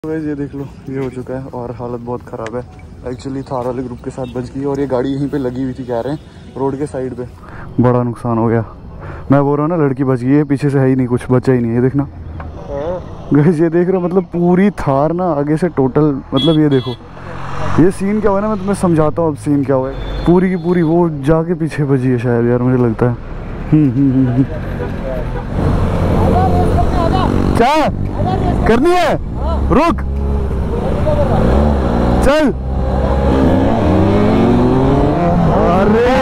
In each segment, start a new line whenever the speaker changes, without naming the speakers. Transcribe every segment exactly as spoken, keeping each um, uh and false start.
तो ये देख लो, ये हो चुका है और हालत बहुत ख़राब है। एक्चुअली थार वाले ग्रुप के साथ बच गई और ये गाड़ी यहीं पे लगी हुई थी, कह रहे हैं रोड के साइड पे। बड़ा नुकसान हो गया। मैं बोल रहा हूँ ना, लड़की बच गई है, पीछे से है ही नहीं कुछ, बचा ही नहीं है। देखना गाइस, ये देख रहे हो, मतलब पूरी थार ना आगे से टोटल, मतलब ये देखो ये सीन क्या हुआ ना, मैं तुम्हें समझाता हूँ अब सीन क्या हुआ है। पूरी की पूरी वो जाके पीछे बची है शायद यार, मुझे लगता है। हम्म हम्म हम्म क्या करनी है? रुक, चल। अरे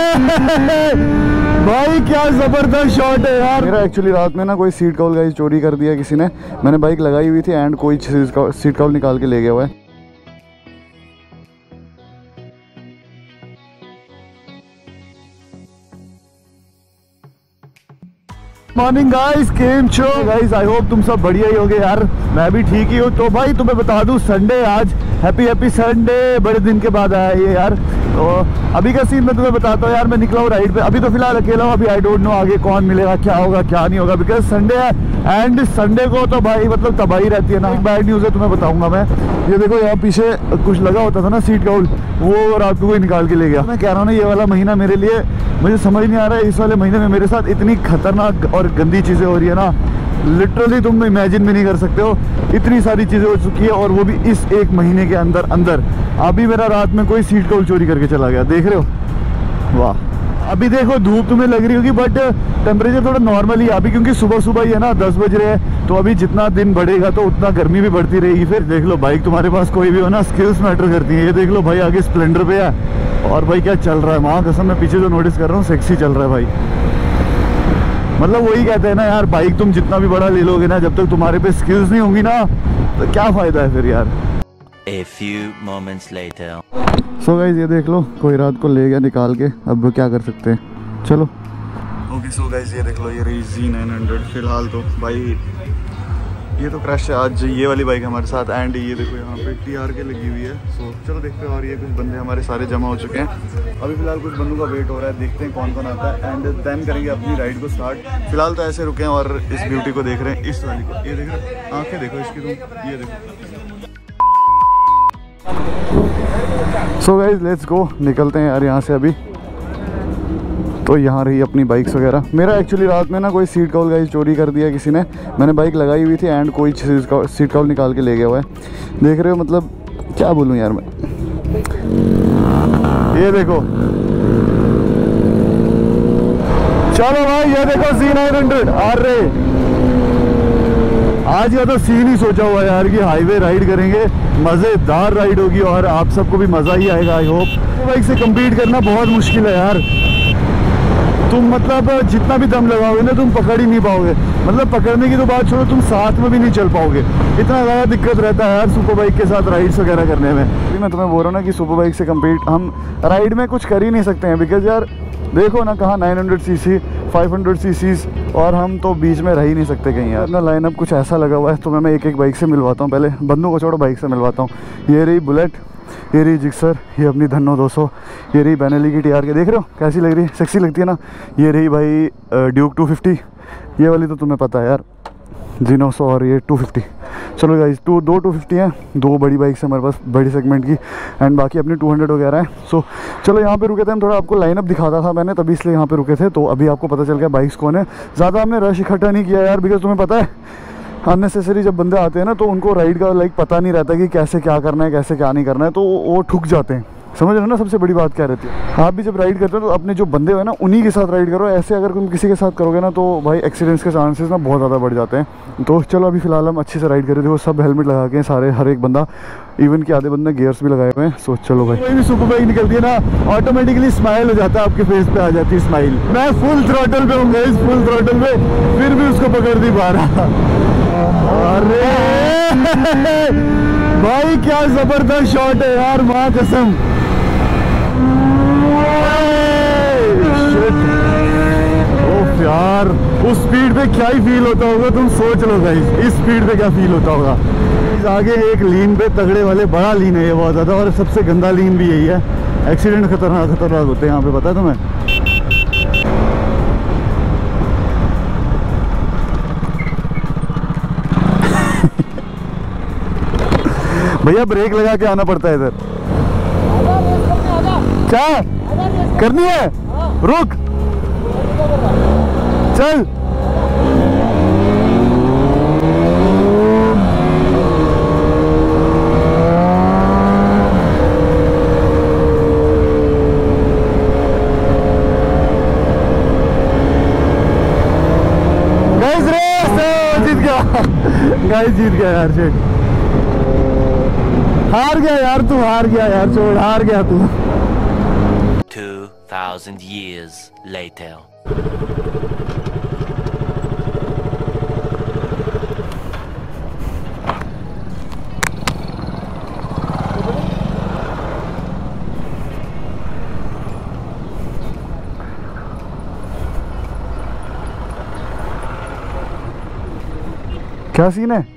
भाई क्या जबरदस्त शॉट है यार। मेरा एक्चुअली रात में ना कोई सीट कवर गाइस चोरी कर दिया किसी ने। मैंने बाइक लगाई हुई थी एंड कोई सीट कवर निकाल के ले गया हुआ है। मॉर्निंग गाइस, केम छो गाइस, आई होप तुम सब बढ़िया ही होगे यार। मैं भी ठीक ही हूँ। तो भाई तुम्हें बता दूं, संडे आज, हैप्पी हैप्पी संडे, बड़े दिन के बाद आया ये यार। तो अभी का सीन मैं तुम्हें बताता हूँ यार। मैं निकला हूँ राइड पे, अभी तो फिलहाल अकेला हूँ। अभी आई डोंट नो आगे कौन मिलेगा, क्या होगा क्या नहीं होगा, बिकॉज संडे है एंड संडे को तो भाई मतलब तबाही रहती है ना। एक बैड न्यूज़ है, तुम्हें बताऊंगा मैं। ये देखो यहाँ पीछे कुछ लगा होता था ना सीट कवर, वो रात को ही निकाल के ले गया। मैं कह रहा हूँ ना, ये वाला महीना मेरे लिए, मुझे समझ नहीं आ रहा है, इस वाले महीने में मेरे साथ इतनी खतरनाक और गंदी चीज़ें हो रही है ना, लिटरली तुम इमेजिन भी नहीं कर सकते हो। इतनी सारी चीज़ें हो चुकी है और वो भी इस एक महीने के अंदर अंदर। अभी मेरा रात में कोई सीट कवर चोरी करके चला गया, देख रहे हो। वाह, अभी देखो धूप तुम्हें लग रही होगी बट टेम्परेचर थोड़ा नॉर्मल ही है अभी, क्योंकि सुबह सुबह ही है ना, दस बज रहे हैं। तो अभी जितना दिन बढ़ेगा तो उतना गर्मी भी बढ़ती रहेगी। फिर देख लो बाइक तुम्हारे पास कोई भी हो ना, स्किल्स मैटर करती है। ये देख लो भाई, आगे स्प्लेंडर पे है और भाई क्या चल रहा है, माँ कसम मैं पीछे जो नोटिस कर रहा हूँ, सेक्सी चल रहा है भाई। मतलब वही कहते हैं ना यार, बाइक तुम जितना भी बड़ा ले लोगे ना, जब तक तुम्हारे पे स्किल्स नहीं होंगी ना, तो क्या फायदा है फिर यार।
A few moments later.
So guys, ये देख लो, कोई रात को ले गया निकाल के, अब क्या कर सकते हैं, चलो। ओके सो गाइस, ये देख लो, ये रही जी नाइन हंड्रेड। फिलहाल तो भाई ये तो क्रैश है आज, ये वाली बाइक हमारे साथ। एंड ये देखो यहाँ पे टी आर के लगी हुई है। सो चलो देखते हैं। और ये कुछ बंदे हमारे सारे जमा हो चुके हैं। अभी फिलहाल कुछ बंदों का वेट हो रहा है, देखते हैं कौन कौन आता है एंड देन करेंगे अपनी राइड को स्टार्ट। फिलहाल तो ऐसे रुके हैं और इस ब्यूटी को देख रहे हैं, इस वाली को। ये देख रहे हैं, आँखें देखो इसकी तुम, ये देखो। सो गाइज लेट्स गो, निकलते हैं यार यहाँ से अभी। तो यहाँ रही अपनी बाइक्स वगैरह। मेरा एक्चुअली रात में ना कोई सीट कवर गाइज चोरी कर दिया किसी ने। मैंने बाइक लगाई हुई थी एंड कोई सीट कवर निकाल के ले गया हुआ है, देख रहे हो। मतलब क्या बोलूँ यार मैं, ये देखो। चलो भाई, ये देखो सी नाइन हंड्रेड। अरे आज का तो सीन ही सोचा हुआ है यार कि हाईवे राइड करेंगे, मज़ेदार राइड होगी और आप सबको भी मज़ा ही आएगा आई होप। बाइक से कम्पीट करना बहुत मुश्किल है यार। तुम मतलब जितना भी दम लगाओगे ना, तुम पकड़ ही नहीं पाओगे। मतलब पकड़ने की तो बात छोड़ो, तुम साथ में भी नहीं चल पाओगे। इतना ज़्यादा दिक्कत रहता है यार सुपर बाइक के साथ राइड्स वगैरह करने में। अभी मैं तुम्हें बोल रहा हूँ ना कि सुपर बाइक से कम्पीट हम राइड में कुछ कर ही नहीं सकते हैं, बिकॉज यार देखो ना, कहाँ nine hundred C C, five hundred C Cs, और हम तो बीच में रह ही नहीं सकते कहीं यार। अपना लाइनअप कुछ ऐसा लगा हुआ है, तो मैं मैं एक एक बाइक से मिलवाता हूँ। पहले बंदों को छोड़ो, बाइक से मिलवाता हूँ। ये रही बुलेट, ये रही जिक्सर, ये अपनी धन्नो दो सौ, ये रही बेनेली की टी आर के, देख रहे हो कैसी लग रही है, सेक्सी लगती है ना। ये रही भाई ड्यूक टू फिफ्टी, ये वाली तो तुम्हें पता है यार, जी नौ सौ, और ये टू फिफ्टी। चलो गाइस, टू दो टू फिफ्टी हैं, दो बड़ी बाइक्स हमारे पास बड़ी सेगमेंट की, एंड बाकी अपनी टू हंड्रेड वगैरह है। सो चलो यहाँ पे रुके थे हम, थोड़ा आपको लाइनअप दिखाता था मैंने, तभी इसलिए यहाँ पे रुके थे। तो अभी आपको पता चल गया बाइक्स कौन है। ज़्यादा हमने रश इकट्ठा नहीं किया यार, बिकॉज तुम्हें पता है अननेसेसरी जब बंदे आते हैं ना, तो उनको राइड का लाइक पता नहीं रहता कि कैसे क्या करना है, कैसे क्या नहीं करना है, तो वो ठुक जाते हैं। समझ रहे हो ना, सबसे बड़ी बात क्या रहती है। आप भी जब राइड करते हो तो अपने जो बंदे हो ना, उन्हीं के साथ राइड करो। ऐसे अगर तुम किसी के साथ करोगे ना, तो भाई एक्सीडेंट्स के चांसेस ना बहुत ज़्यादा बढ़ जाते हैं। तो चलो अभी फिलहाल हम अच्छे से राइड कर रहे थे, वो सब हेलमेट लगा के सारे, हर एक बंदा, इवन के आधे बंदे गियर्स भी लगाए हुए हैं। सो चलो भाई, कोई भी सुपर बाइक निकलती है ना, ऑटोमेटिकली स्माइल हो जाता है, आपके फेस पे आ जाती है स्माइल। मैं फुल थ्रॉटल पे हूँ गाइस, फुल थ्रॉटल पे, फिर भी उसको पकड़ नहीं पा रहा। अरे भाई क्या जबरदस्त शॉट है यार, माँ कसम। ओह यार, उस स्पीड पे क्या ही फील होता होगा, तुम सोच लो गाइस, इस स्पीड पे क्या फील होता होगा। आगे एक लीन पे तगड़े वाले, बड़ा लीन है ये बहुत ज़्यादा, और सबसे गंदा लीन भी यही है। एक्सीडेंट खतरनाक खतरनाक होते हैं यहाँ पे, पता है तुम्हें। भैया ब्रेक लगा के आना पड़ता है इधर। क्या करनी है? रुक चल। गाइस जीत गया यार, शेट हार गया यार, तू हार गया यार, छोड़ हार गया तू।
Two thousand years later.
क्या सीन है?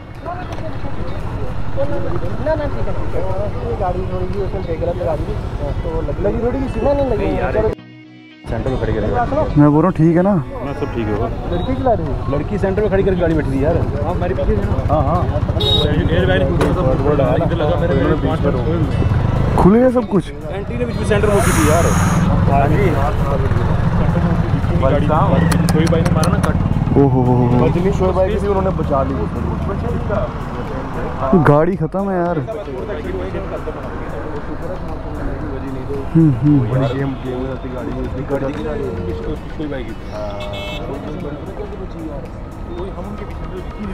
ना ना ठीक है ठीक है, गाड़ी थोड़ी सी उसमें ब्रेक गलत लगा दी तो लग लगी थोड़ी सी सीना नहीं लगी यार। सेंटर में खड़ी कर,
मैं बोल रहा हूँ ठीक है ना?
मैं सब ठीक है। लड़की चला रही है, लड़की सेंटर में खड़ी करके गाड़ी बैठी थी यार। हां मेरे पीछे हां हां एयर बैग इधर लगा मेरे पांच मिनट
खुल गया सब कुछ।
एंटी ने बीच में सेंटर में होती थी यार। हां जी गाड़ी कोई भाई ने मारा ना कट।
ओहो हो हो
बजनी शोएब भाई भी उन्होंने बचा ली।
गाड़ी खत्म है यार। हम्म हम्म
बड़ी गेम गेम में आती गाड़ी में इतनी गाड़ी की गाड़ी शोएब भाई की। कोई हम उनके पीछे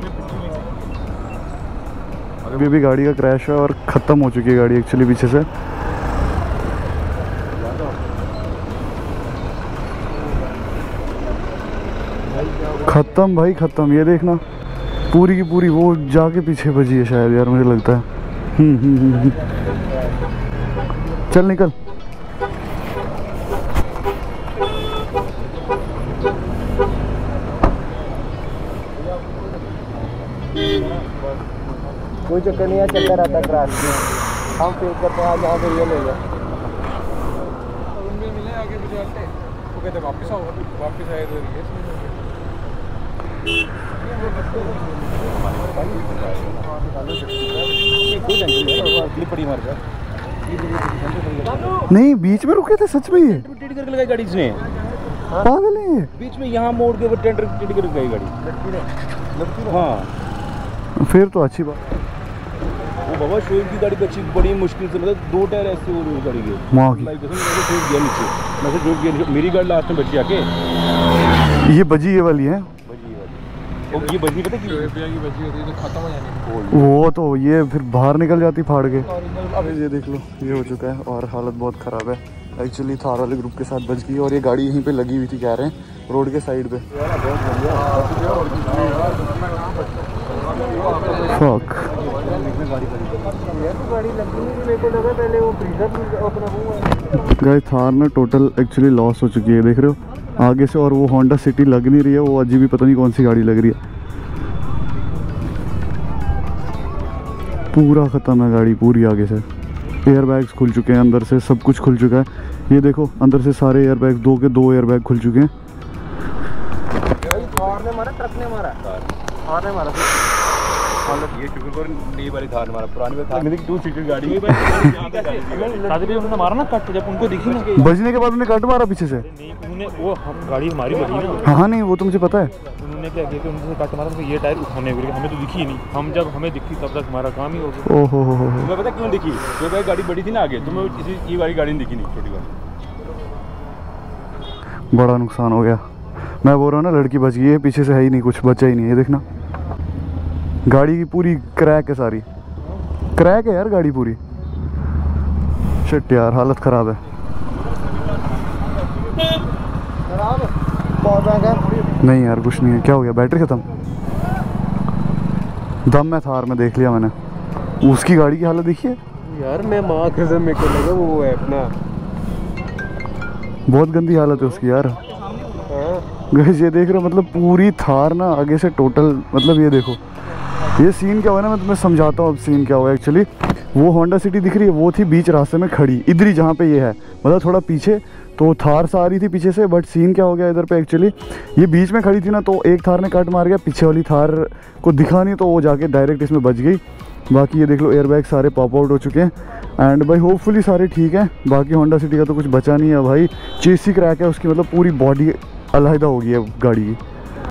अभी भी गाड़ी का क्रैश है और ख़त्म हो चुकी है गाड़ी एक्चुअली पीछे से। ख़त्म भाई ख़त्म, ये देखना पूरी की पूरी वो जाके पीछे बजी है शायद यार, मुझे लगता है। हम्म हम्म हम्म चल निकल।
कोई चक्कर नहीं है, चलता रहता क्रैश में। हम फेक करते हैं जहाँ पे रियल हो गया। उनमें मिले आगे मुझे आते वो कहते वापस आओ, वापस आए तो ये
नहीं बीच में रुके थे सच में, ये
टेढ़ी करके लगाई गाड़ी इसने।
पागल है
बीच में यहाँ मोड़ के वो टेंडर टेढ़ी करके लगाई गाड़ी। हाँ
फिर तो अच्छी बात।
वो बाबा शोएब की गाड़ी पे अच्छी बड़ी मुश्किल से मतलब दो टायर ऐसे हो रही गाड़ी के
माँ की
गया नीचे। मैं जो गया मेरी गाड़ी लास्ट में बची आके।
ये बजी ये वाली है।
और ये बजी पता है कि बजी होती है तो खत्म हो जानी।
वो तो ये फिर बाहर निकल जाती फाड़ के। अब ये देख लो ये हो चुका है और हालत बहुत ख़राब है एक्चुअली। थार वाले ग्रुप के साथ बच गई और ये गाड़ी यहीं पे लगी हुई थी कह रहे हैं रोड के साइड पे। फक गाइस थार ना टोटल एक्चुअली लॉस हो चुकी है, देख रहे हो आगे से। और वो होंडा सिटी लग नहीं रही है, वो अजीब ही पता नहीं कौन सी गाड़ी लग रही है। पूरा ख़त्म है गाड़ी पूरी आगे से। एयर बैग्स खुल चुके हैं अंदर से, सब कुछ खुल चुका है। ये देखो अंदर से सारे एयर बैग, दो के दो एयर बैग खुल चुके हैं।
थार ने मारा, ट्रक ने मारा, थार ने मारा। ये शुक्र कर नई वाली थार ने मारा, पुरानी वाली थार मेरी टू सीटर गाड़ी है भाई। शादी में उन्होंने मारा ना कट, जब उनको दिखी ना
बजने के बाद उन्हें कट मारा पीछे से।
नहीं उन्होंने वो हम गाड़ी हमारी लगी ना।
हाँ हाँ नहीं वो तो मुझे पता है।
उन्होंने क्या किया कि उनसे कट मारा तो ये टायर उठाने के लिए हमें तो दिखी नहीं। हम जब हमें दिखी तब तक हमारा काम ही हो गया।
ओहो हो हो
तुम्हें पता क्यों दिखी? क्योंकि गाड़ी बड़ी थी ना आगे, तुम्हें किसी ये वाली गाड़ी नहीं दिखी नहीं, छोटी वाली।
बड़ा नुकसान हो गया। मैं बोल रहा हूँ ना लड़की बच गई है, पीछे से है ही नहीं कुछ, बचा ही नहीं है। देखना गाड़ी की पूरी क्रैक है, सारी क्रैक है यार गाड़ी पूरी। शिट यार हालत ख़राब है। नहीं यार कुछ नहीं है। क्या हो गया? बैटरी ख़त्म। दम है थार में, देख लिया मैंने। उसकी गाड़ी की हालत देखी है
यार। मैं माँ कसम मेरे को लगा वो है अपना,
बहुत गंदी हालत है उसकी यार। गाइस ये देख रहे हो मतलब पूरी थार ना आगे से टोटल, मतलब ये देखो ये सीन क्या हुआ ना, मैं तुम्हें समझाता हूँ अब सीन क्या हुआ। एक्चुअली वो होंडा सिटी दिख रही है, वो थी बीच रास्ते में खड़ी, इधर ही जहाँ पे ये है, मतलब थोड़ा पीछे। तो थार सा आ रही थी पीछे से, बट सीन क्या हो गया इधर पे एक्चुअली ये बीच में खड़ी थी ना, तो एक थार ने कट मार गया, पीछे वाली थार को दिखा नहीं तो वो जाके डायरेक्ट इसमें बच गई। बाकी ये देख लो एयरबैग सारे पॉप आउट हो चुके हैं एंड भाई होपफुली सारे ठीक हैं। बाकी होंडा सिटी का तो कुछ बचा नहीं है भाई, चेसी क्रैक है उसकी, मतलब पूरी बॉडी अलहदा हो गई है गाड़ी की।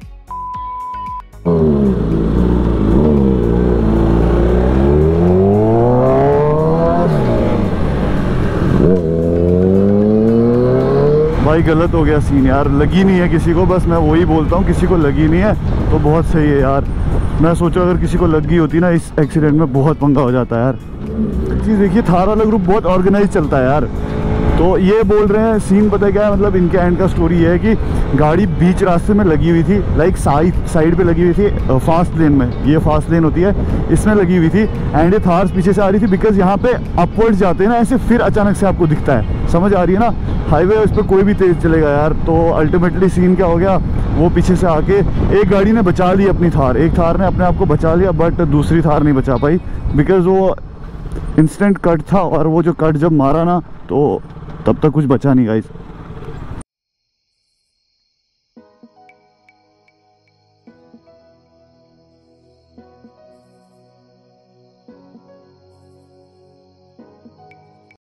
भाई गलत हो गया सीन यार, लगी नहीं है किसी को, बस मैं वही बोलता हूँ, किसी को लगी नहीं है तो बहुत सही है यार। मैं सोचा अगर किसी को लग गई होती ना इस एक्सीडेंट में बहुत पंगा हो जाता है यार। चीज़ देखिए थार वाला ग्रुप बहुत ऑर्गेनाइज चलता है यार। तो ये बोल रहे हैं सीन पता है क्या है, मतलब इनके एंड का स्टोरी ये है कि गाड़ी बीच रास्ते में लगी हुई थी, लाइक साइड साइड पे लगी हुई थी फास्ट लेन में, ये फास्ट लेन होती है इसमें लगी हुई थी एंड ये थार्स पीछे से आ रही थी। बिकॉज यहाँ पे अपवर्ड जाते हैं ना ऐसे, फिर अचानक से आपको दिखता है, समझ आ रही है ना, हाईवे इस पर कोई भी तेज़ चलेगा यार। तो अल्टीमेटली सीन क्या हो गया, वो पीछे से आके एक गाड़ी ने बचा ली अपनी थार, एक थार ने अपने आप को बचा लिया बट दूसरी थार नहीं बचा पाई बिकॉज वो इंस्टेंट कट था और वो जो कट जब मारा ना तो तब तक कुछ बचा नहीं गाइस।